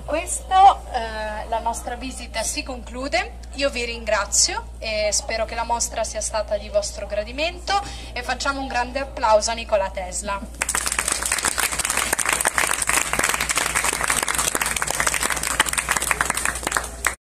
questo la nostra visita si conclude. Io vi ringrazio e spero che la mostra sia stata di vostro gradimento e facciamo un grande applauso a Nikola Tesla.